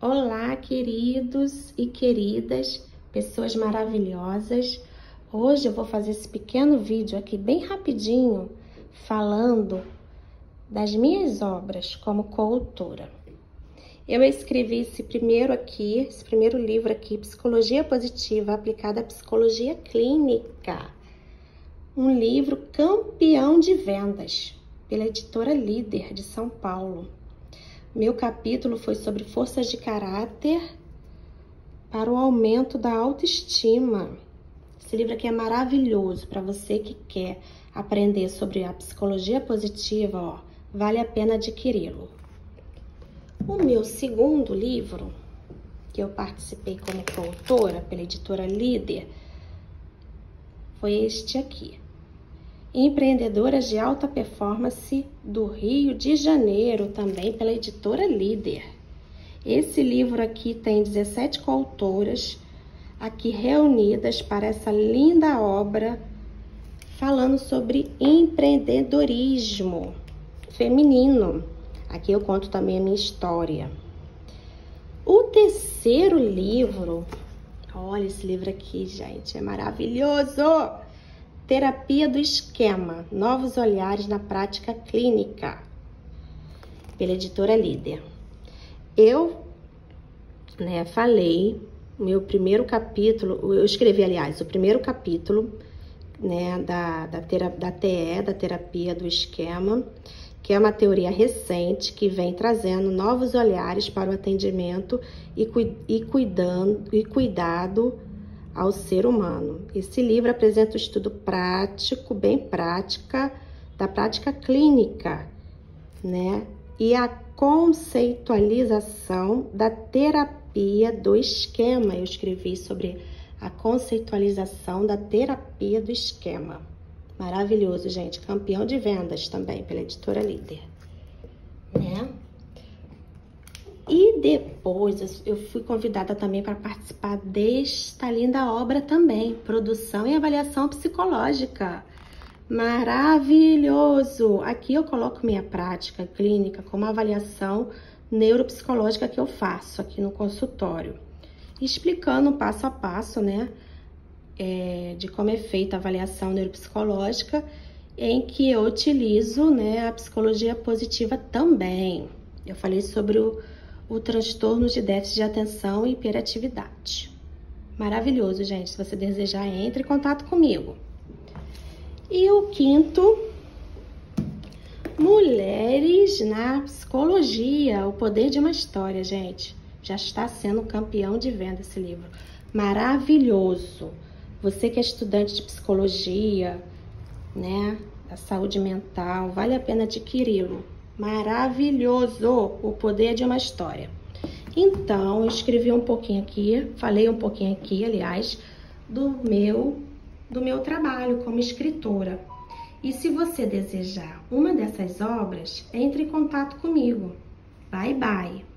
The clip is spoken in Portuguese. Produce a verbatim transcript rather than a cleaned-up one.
Olá, queridos e queridas, pessoas maravilhosas. Hoje eu vou fazer esse pequeno vídeo aqui bem rapidinho, falando das minhas obras como coautora. Eu escrevi esse primeiro aqui, esse primeiro livro aqui, Psicologia Positiva aplicada à Psicologia Clínica. Um livro campeão de vendas pela editora Líder de São Paulo. Meu capítulo foi sobre forças de caráter para o aumento da autoestima. Esse livro aqui é maravilhoso para você que quer aprender sobre a psicologia positiva, ó, vale a pena adquiri-lo. O meu segundo livro, que eu participei como coautora pela editora Líder, foi este aqui. Empreendedoras de Alta Performance do Rio de Janeiro, também pela editora Líder. Esse livro aqui tem dezessete coautoras aqui reunidas para essa linda obra falando sobre empreendedorismo feminino. Aqui eu conto também a minha história. O terceiro livro, olha esse livro aqui, gente, é maravilhoso! Terapia do Esquema, Novos Olhares na Prática Clínica, pela editora Líder. Eu, né, falei, meu primeiro capítulo, eu escrevi, aliás, o primeiro capítulo, né, da, da, tera, da T E, da Terapia do Esquema, que é uma teoria recente que vem trazendo novos olhares para o atendimento e, e, cuidando, e cuidado ao ser humano. Esse livro apresenta o estudo prático, bem prática, da prática clínica, né? E a conceitualização da terapia do esquema. Eu escrevi sobre a conceitualização da terapia do esquema. Maravilhoso, gente. Campeão de vendas também pela editora Líder, né? E depois eu fui convidada também para participar desta linda obra também, Produção e Avaliação Psicológica. Maravilhoso! Aqui eu coloco minha prática clínica como avaliação neuropsicológica que eu faço aqui no consultório, explicando passo a passo, né, é, de como é feita a avaliação neuropsicológica, em que eu utilizo, né, a psicologia positiva também. Eu falei sobre o o transtorno de déficit de atenção e hiperatividade. Maravilhoso, gente. Se você desejar, entre em contato comigo. E o quinto, Mulheres na Psicologia, o Poder de uma História, gente. Já está sendo campeão de venda esse livro. Maravilhoso. Você que é estudante de psicologia, né, da saúde mental, vale a pena adquiri-lo. Maravilhoso, o poder de uma história. Então, eu escrevi um pouquinho aqui, falei um pouquinho aqui, aliás, do meu, do meu trabalho como escritora. E se você desejar uma dessas obras, entre em contato comigo. Bye, bye!